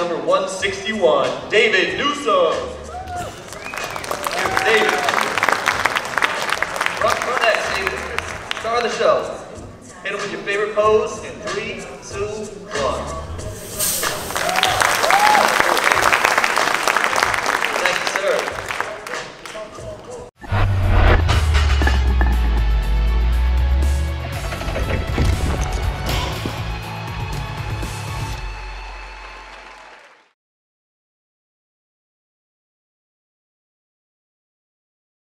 number 161, David Newsom. David. Front next, David. Star of the show. Hit him with your favorite pose in 3, 2,